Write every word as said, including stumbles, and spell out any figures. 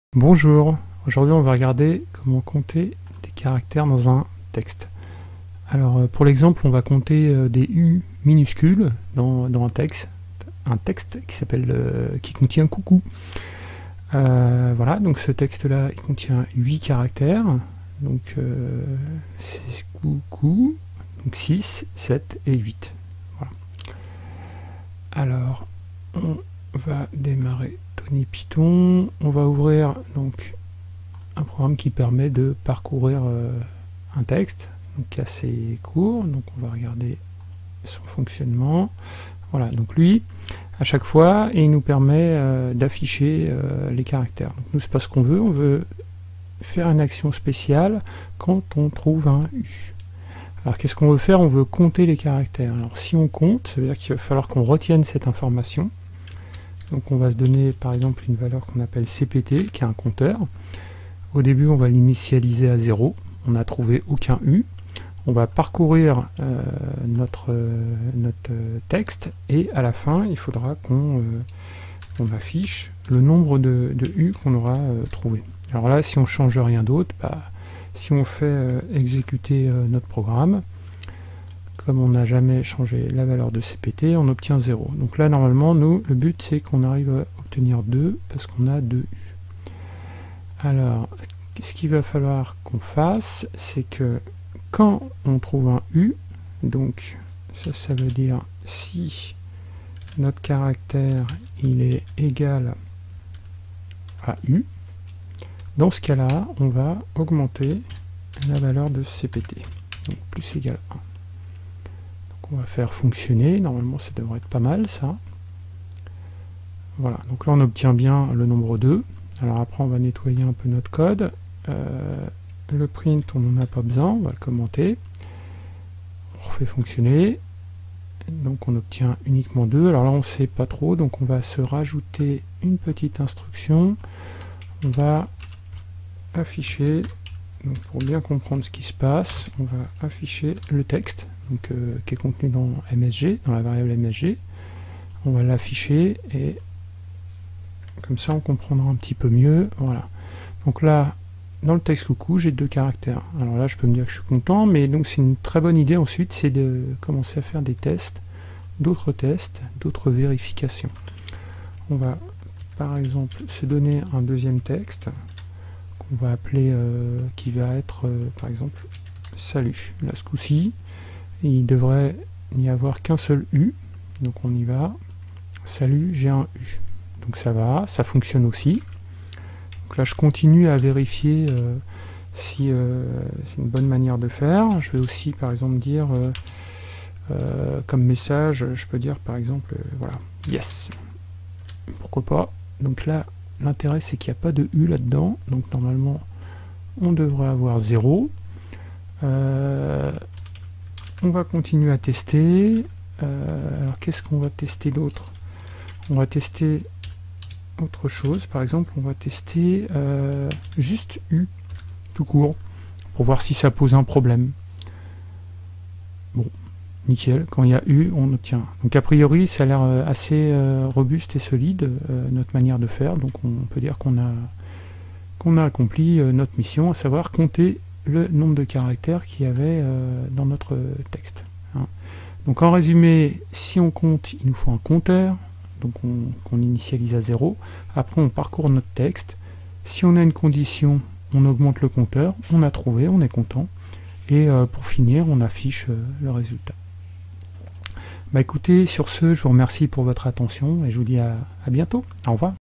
Bonjour, aujourd'hui on va regarder comment compter des caractères dans un texte. Alors pour l'exemple on va compter des U minuscules dans, dans un texte, un texte qui s'appelle euh, qui contient coucou. Euh, voilà, donc ce texte là il contient huit caractères, donc euh, c'est coucou, donc six, sept et huit. Voilà. Alors on va démarrer Tony Python, on va ouvrir donc un programme qui permet de parcourir euh, un texte, donc assez court, donc on va regarder son fonctionnement. Voilà, donc lui, à chaque fois, il nous permet euh, d'afficher euh, les caractères. Donc nous, c'est pas ce qu'on veut, on veut faire une action spéciale quand on trouve un U. Alors qu'est-ce qu'on veut faire? On veut compter les caractères. Alors si on compte, ça veut dire qu'il va falloir qu'on retienne cette information. Donc on va se donner par exemple une valeur qu'on appelle C P T, qui est un compteur. Au début on va l'initialiser à zéro, on n'a trouvé aucun U. On va parcourir euh, notre, euh, notre texte et à la fin il faudra qu'on euh, qu'on affiche le nombre de, de U qu'on aura euh, trouvé. Alors là si on ne change rien d'autre, bah, si on fait euh, exécuter euh, notre programme, comme on n'a jamais changé la valeur de C P T, on obtient zéro. Donc là, normalement, nous, le but, c'est qu'on arrive à obtenir deux, parce qu'on a deux U. Alors, ce qu'il va falloir qu'on fasse, c'est que quand on trouve un U, donc ça, ça veut dire si notre caractère, il est égal à U, dans ce cas-là, on va augmenter la valeur de C P T, donc plus égal à un. On va faire fonctionner, normalement ça devrait être pas mal ça. Voilà, donc là on obtient bien le nombre deux. Alors après on va nettoyer un peu notre code. Euh, le print on n'en a pas besoin, on va le commenter. On refait fonctionner. Donc on obtient uniquement deux. Alors là on ne sait pas trop, donc on va se rajouter une petite instruction. On va afficher, donc pour bien comprendre ce qui se passe, on va afficher le texte. Donc, euh, qui est contenu dans M S G, dans la variable M S G. On va l'afficher et comme ça on comprendra un petit peu mieux. Voilà. Donc là, dans le texte coucou, j'ai deux caractères. Alors là, je peux me dire que je suis content, mais donc c'est une très bonne idée ensuite, c'est de commencer à faire des tests, d'autres tests, d'autres vérifications. On va par exemple se donner un deuxième texte qu'on va appeler, euh, qui va être euh, par exemple salut. Là, ce coup-ci, il devrait n'y avoir qu'un seul U, donc on y va, salut, j'ai un U, donc ça va, ça fonctionne aussi. Donc là je continue à vérifier euh, si euh, c'est une bonne manière de faire. Je vais aussi par exemple dire, euh, euh, comme message, je peux dire par exemple, euh, voilà, yes, pourquoi pas. Donc là, l'intérêt c'est qu'il n'y a pas de U là-dedans, donc normalement on devrait avoir zéro. Euh, On va continuer à tester. Euh, alors qu'est-ce qu'on va tester d'autre? On va tester autre chose. Par exemple, on va tester euh, juste U, tout court, pour voir si ça pose un problème. Bon, nickel. Quand il y a U, on obtient. Donc a priori, ça a l'air assez euh, robuste et solide, euh, notre manière de faire. Donc on peut dire qu'on a, qu'on a accompli euh, notre mission, à savoir compter le nombre de caractères qu'il y avait euh, dans notre texte. Hein. Donc en résumé, si on compte, il nous faut un compteur, donc on, qu'on initialise à zéro. Après on parcourt notre texte. Si on a une condition, on augmente le compteur, on a trouvé, on est content. Et euh, pour finir, on affiche euh, le résultat. Bah écoutez, sur ce, je vous remercie pour votre attention et je vous dis à, à bientôt. Au revoir.